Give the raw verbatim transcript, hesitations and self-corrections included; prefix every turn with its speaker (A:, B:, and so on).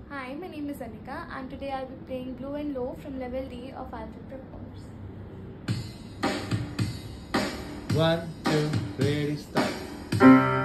A: Hi, my name is Anika and today I'll be playing Blue and Low from level D of Alfred Prep course.
B: One, two, ready, start.